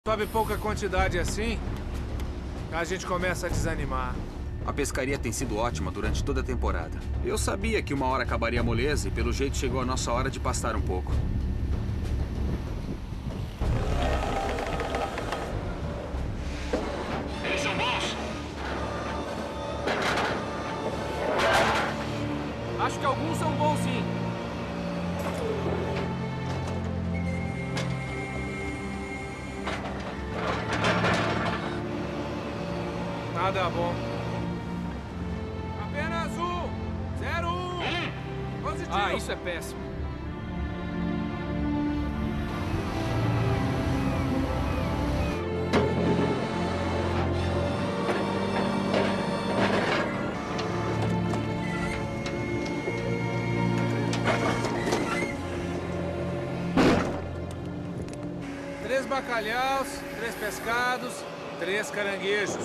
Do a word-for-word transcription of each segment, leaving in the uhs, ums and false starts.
Sobe pouca quantidade assim, a gente começa a desanimar. A pescaria tem sido ótima durante toda a temporada. Eu sabia que uma hora acabaria a moleza e pelo jeito chegou a nossa hora de pastar um pouco. Eles são bons? Acho que alguns são bons, sim. Nada bom. Apenas um. Zero um. Positivo. Ah, isso é péssimo. Três bacalhaus, três pescados, três caranguejos.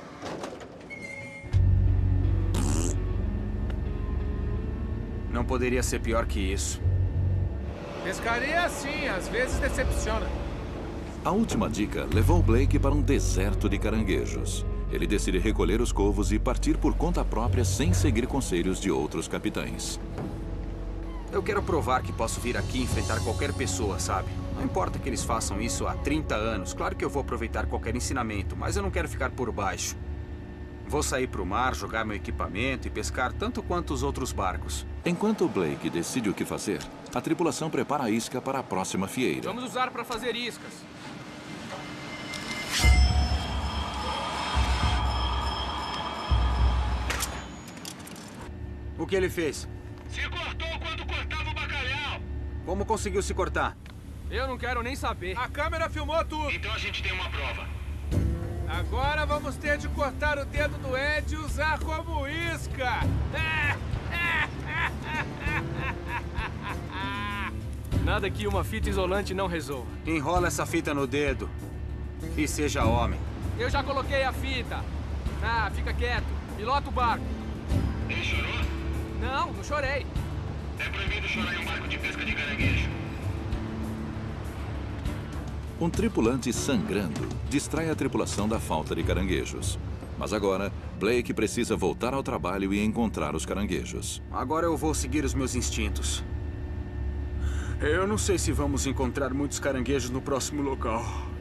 Não poderia ser pior que isso. Pescaria assim, às vezes decepciona. A última dica levou Blake para um deserto de caranguejos. Ele decide recolher os covos e partir por conta própria sem seguir conselhos de outros capitães. Eu quero provar que posso vir aqui e enfrentar qualquer pessoa, sabe? Não importa que eles façam isso há trinta anos. Claro que eu vou aproveitar qualquer ensinamento, mas eu não quero ficar por baixo. Vou sair para o mar, jogar meu equipamento e pescar tanto quanto os outros barcos. Enquanto Blake decide o que fazer, a tripulação prepara a isca para a próxima fieira. Vamos usar para fazer iscas. O que ele fez? Se cortou quando cortava o bacalhau. Como conseguiu se cortar? Eu não quero nem saber. A câmera filmou tudo. Então a gente tem uma prova. Agora vamos ter de cortar o dedo do Ed e usar como isca. Nada que uma fita isolante não resolva. Enrola essa fita no dedo e seja homem. Eu já coloquei a fita. Ah, fica quieto. Pilota o barco. Ele chorou? Não, não chorei. É proibido chorar em um barco de pesca de caranguejo. Um tripulante sangrando distrai a tripulação da falta de caranguejos. Mas agora, Blake precisa voltar ao trabalho e encontrar os caranguejos. Agora eu vou seguir os meus instintos. Eu não sei se vamos encontrar muitos caranguejos no próximo local.